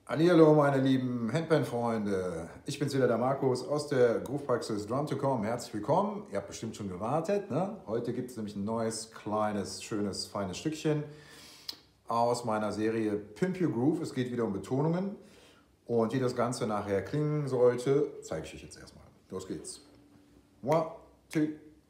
Hallihallo meine lieben Handpan-Freunde, ich bin's wieder, der Markus aus der Groove-Praxis Drum2Com. Herzlich willkommen, ihr habt bestimmt schon gewartet, ne? Heute gibt es nämlich ein neues, kleines, schönes, feines Stückchen aus meiner Serie Pimp Your Groove. Es geht wieder um Betonungen und wie das Ganze nachher klingen sollte, zeige ich euch jetzt erstmal. Los geht's. 1, 2,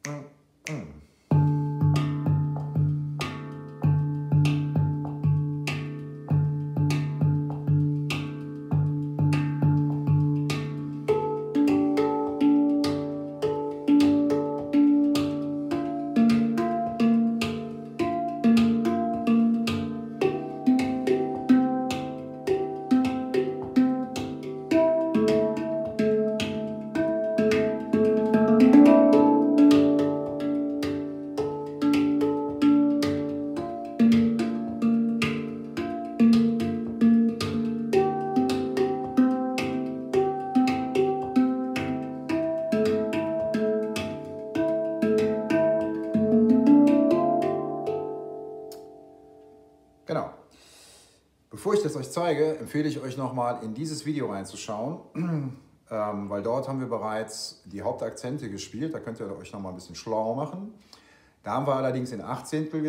Genau. Bevor ich das euch zeige, empfehle ich euch nochmal in dieses Video reinzuschauen, weil dort haben wir bereits die Hauptakzente gespielt. Da könnt ihr euch nochmal ein bisschen schlau machen. Da haben wir allerdings in Achtel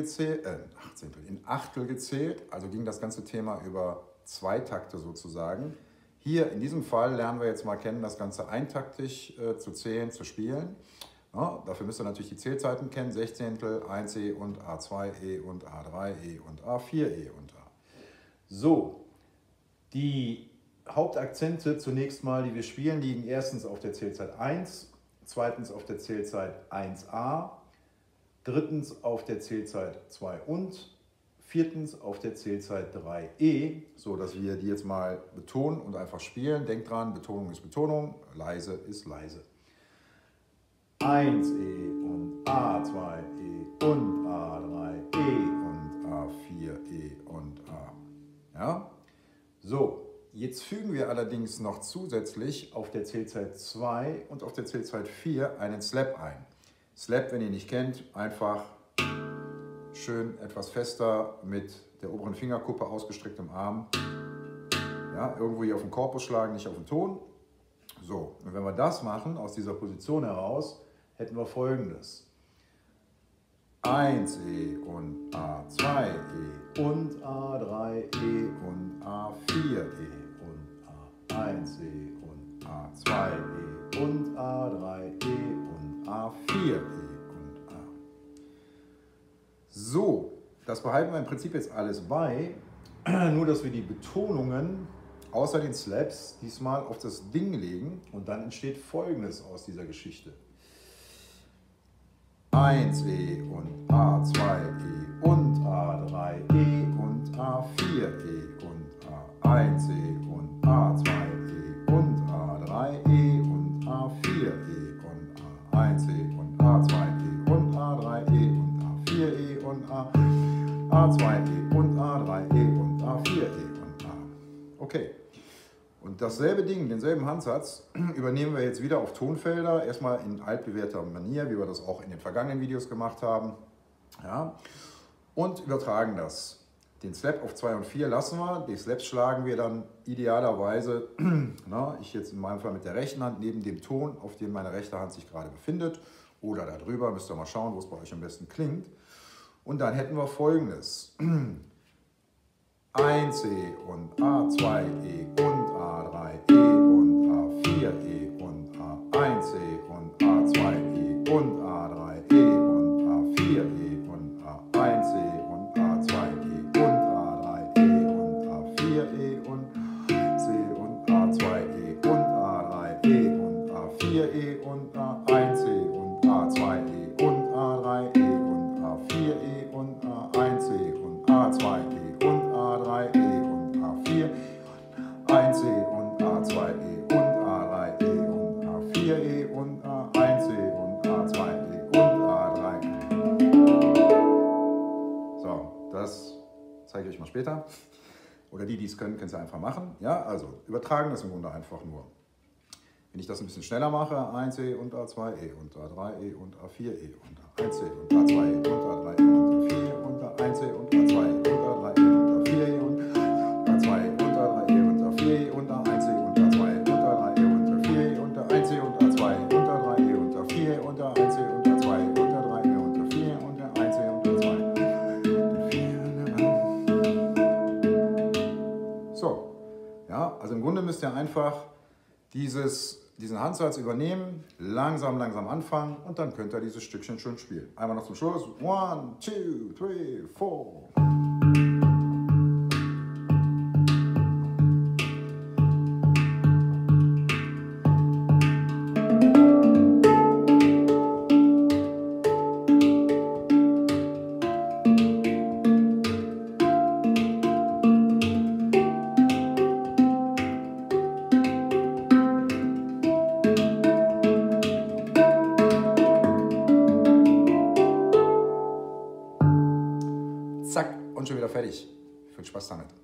gezählt, also ging das ganze Thema über zwei Takte sozusagen. Hier in diesem Fall lernen wir jetzt mal kennen, das Ganze eintaktig zu zählen, zu spielen. Ja, dafür müsst ihr natürlich die Zählzeiten kennen, Sechzehntel, 1E und A2, E und A3, E und A4, E und A. So, die Hauptakzente zunächst mal, die wir spielen, liegen erstens auf der Zählzeit 1, zweitens auf der Zählzeit 1A, drittens auf der Zählzeit 2 und viertens auf der Zählzeit 3E, so dass wir die jetzt mal betonen und einfach spielen. Denkt dran, Betonung ist Betonung, leise ist leise. 1E und A2E und A3E und A4E und A. Ja? So, jetzt fügen wir allerdings noch zusätzlich auf der Zählzeit 2 und auf der Zählzeit 4 einen Slap ein. Slap, wenn ihr nicht kennt, einfach schön etwas fester mit der oberen Fingerkuppe ausgestrecktem Arm. Ja, irgendwo hier auf den Korpus schlagen, nicht auf den Ton. So, und wenn wir das machen, aus dieser Position heraus, hätten wir Folgendes. 1E und A2E und A3E und A4E und A1E und A2E und A3E und A4E und A. So, das behalten wir im Prinzip jetzt alles bei, nur dass wir die Betonungen außer den Slaps diesmal auf das Ding legen und dann entsteht Folgendes aus dieser Geschichte. 1E und A2E und A3E und A4E und A1E und A2E und A3E und A4E und A1E und A2E und A3E und A4E und A2E und A3E und A4E und A. Okay. Und dasselbe Ding, denselben Handsatz, übernehmen wir jetzt wieder auf Tonfelder, erstmal in altbewährter Manier, wie wir das auch in den vergangenen Videos gemacht haben. Ja, und übertragen das. Den Slap auf 2 und 4 lassen wir, die Slaps schlagen wir dann idealerweise, ich jetzt in meinem Fall mit der rechten Hand, neben dem Ton, auf dem meine rechte Hand sich gerade befindet, oder darüber, müsst ihr mal schauen, wo es bei euch am besten klingt. Und dann hätten wir Folgendes. 1E und A2E und A3E und A4E und A1E und A2E und A3E und A4E und A1E und A2E und A3E und A4E und C und A2E und A3E und A4E und A1E und A2E und A3E und A4E und A1E und A2E. 1E und A2E und A3E und A4E und A1E und A2E und A3E. So, das zeige ich euch mal später. Oder die es können, können es einfach machen. Ja, also übertragen das im Grunde einfach nur. Wenn ich das ein bisschen schneller mache, 1E und A2E und A3E und A4E und A1E und A2E und A3E und A4E und A1E und A2E und A3E und A4E und A2E und A3E und A4E müsst ihr einfach diesen Handsatz übernehmen, langsam anfangen und dann könnt ihr dieses Stückchen schon spielen. Einmal noch zum Schluss. 1, 2, 3, 4. Zack, und schon wieder fertig. Viel Spaß damit.